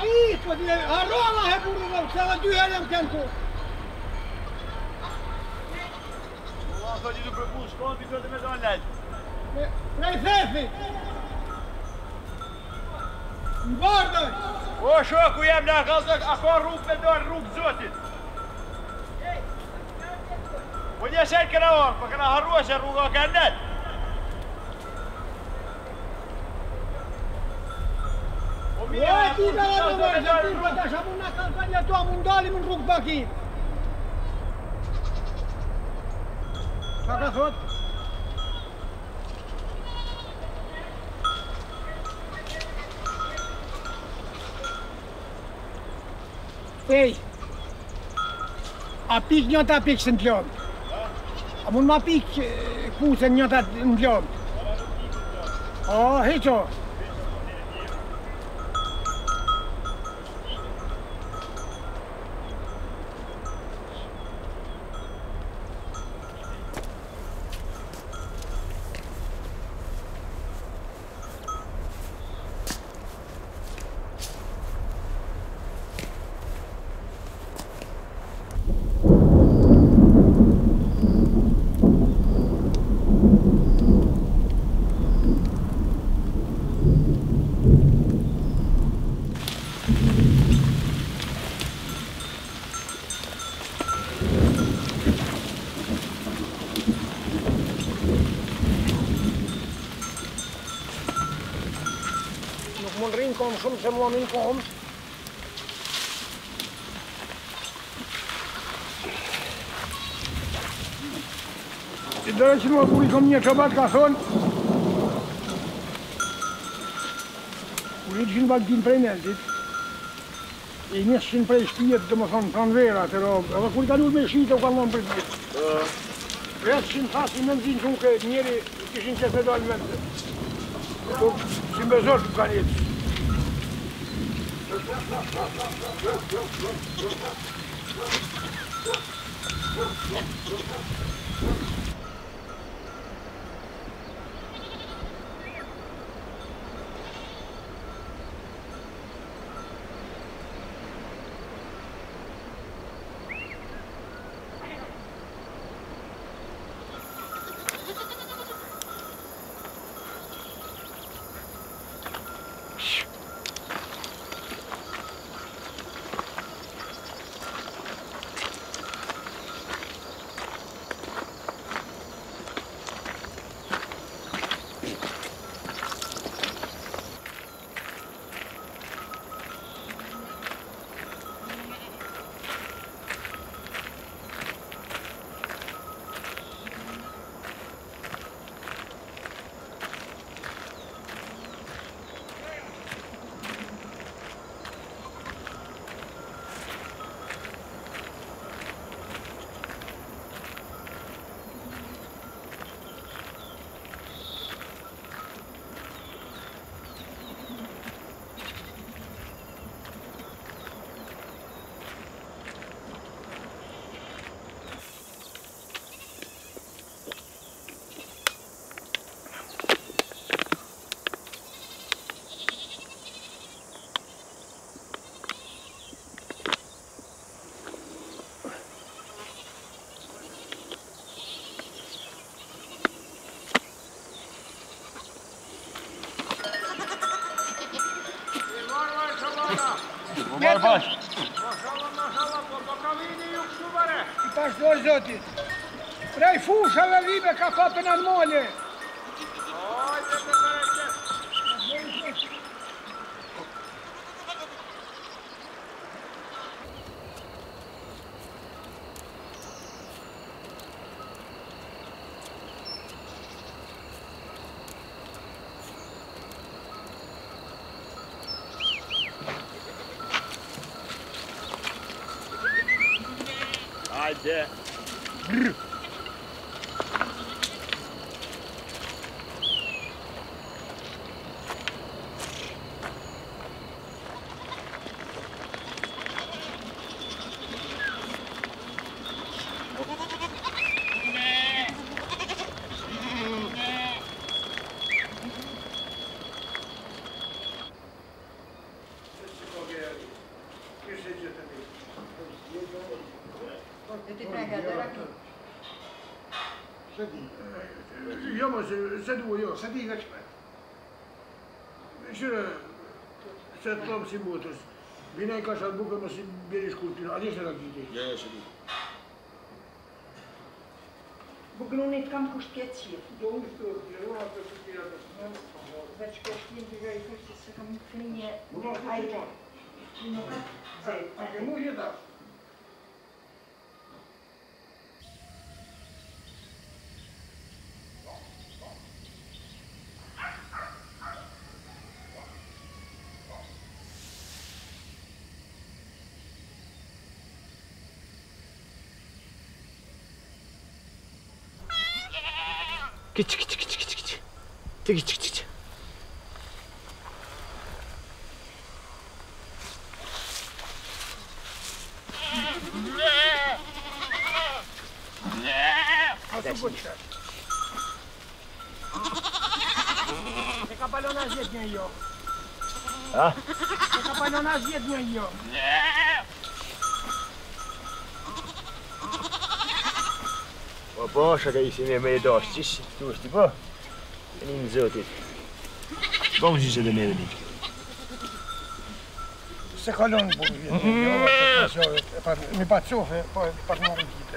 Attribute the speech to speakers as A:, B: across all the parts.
A: Aici, mă, tine, arola, he, burul meu, să la duhelem kenko.
B: Ollaan soitin på buskåren, vi kørte med Donald.
A: Vrei fefi. Guarda!
B: O, shoku jam na kaltak, ako rrug me dorë, rrug zotit. Po një sen këna orë, po këna harrua se rruga ka net.
A: Ja, tina la dovere, tina da siamo una campagna tua mondiale in rug baki. Saka thot. Ei, a pik njëta pik së në t'lom. A mund ma pik kusën njëta në t'lom. O, heqo. Mund rinë kom shumë se mua minë kom. I dërë që mua kur i kom një qobat ka thonë kur i qënë bagdin prej neltit i njësë qënë prej shtijet të më thonë pranë vera të robë edhe kur i ka lull me shite u ka nëmë për të Vetë qënë thasi me nëzinë që u këtë njeri kishin qëtë me dalë vende si mbezor të ka njëtë
B: Marë bashkë.
A: Mashallah, po do ka vini ju kështu bare. I pashdoj zotit. Prej fushave vive ka papën anë mole.
B: Hajde të përreqe. Hajde. Brr.
C: Eu ti prego, allora chi?
A: Io ma se devo io, se dica c'è. Se trovo si butta, viene in casa al buco ma si viene sculpito, adesso la chiedi.
D: Yes, it is.
C: Bucă nu ne cam cu șpieție.
A: Domnul Sturție, eu am pe subirea de sână.
C: Deci că știm că ai fost să cam finie
A: Nu am
C: aici.
A: spus
C: Nu ca zei.
A: Dacă nu e da.
D: Kiç kiç kiç kiç kiç. Kiç kiç kiç.
A: Te kapalona zjednie ją.
D: A?
A: Te kapalona zjednie ją.
D: Baba, şaka işini yemeğe de açtış. Tuğuştu bu. Benim zötü. Bom życie do mnie robić.
A: Se kalon bu. Mi pazzo per non ridere.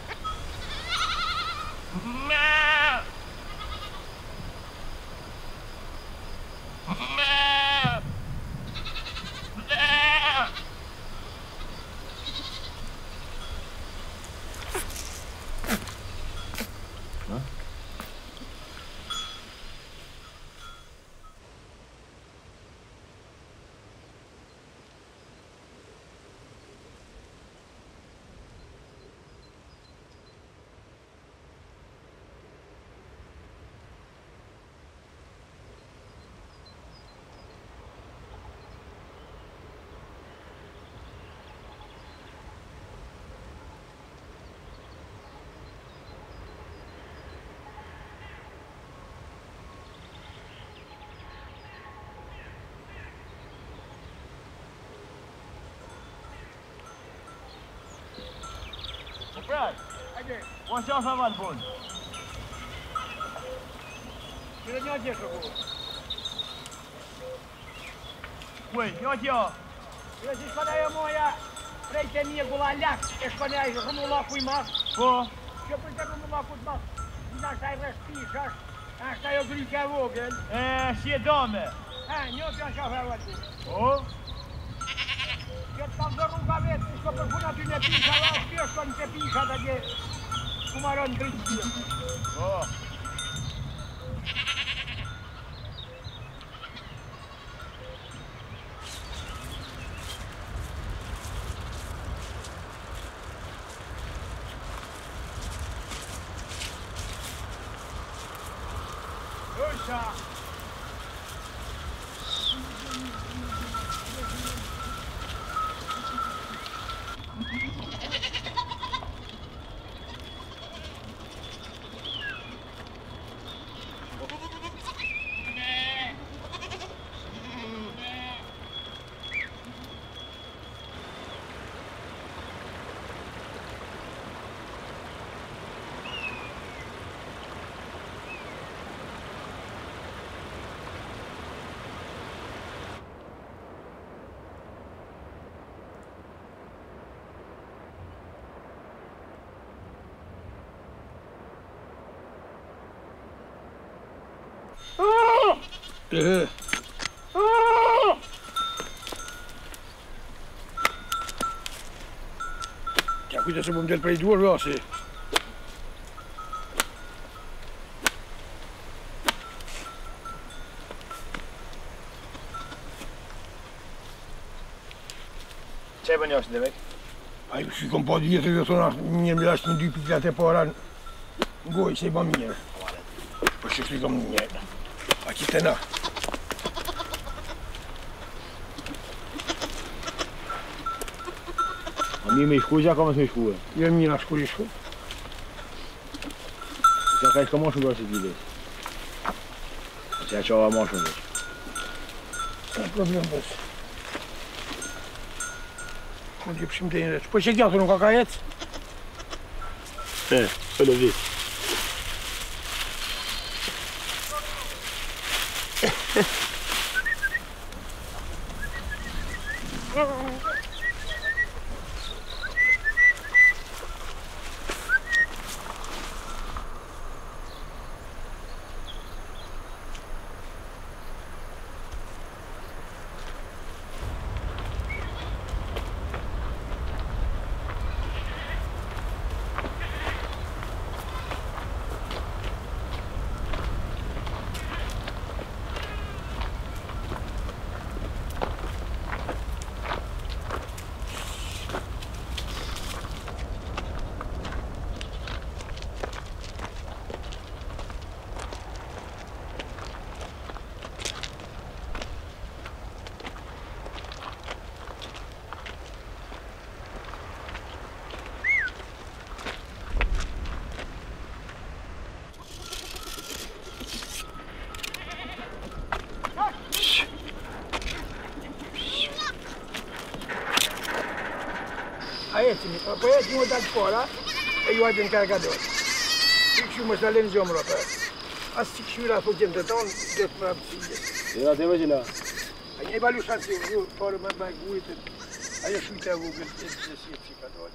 B: Brad, what's your favorite bun?
A: Tyle nie odzież było.
B: Wait, you're here.
A: Jeśli spadają moja, prejte mi була ляк, я спаляю, гумула куймас.
B: По?
A: Що при тебе гумула куймас? Знаєш, дай розпішаш, аж та й огріка вогель.
B: Ще доме.
A: Не опять говорити.
B: О?
A: Я там за рукавиці, що перфуна ти не пішала, а спішка не піша, тоді кумарон бридків.
B: О.
A: Душа! Chiar uite să bumdel pe două roase.
D: Ce ai băneași de vechi?
A: Ai și cum pot dietro io sono mie mi lasci due picchiate pora. Goi sei bambina. Poi ci spiego niente. A chi te na?
D: A mim me escuja, como se escuja?
A: Eu mi la scurisco.
D: Já cai com a mão de aqui. Já achou a mão de
A: Non è problema questo. Non ci possiamo tenere. Poi c'è chiaro, non cacaiezza.
D: Quello lì.
A: Poi andiamo da scuola e io vado in caricatore. Și mă să le ziom la pe. Asta și la putem de ton de prapsie.
D: Era te imagina.
A: Ai valu șanse, eu fără mai uite. Ai și uite avut că se fiecare.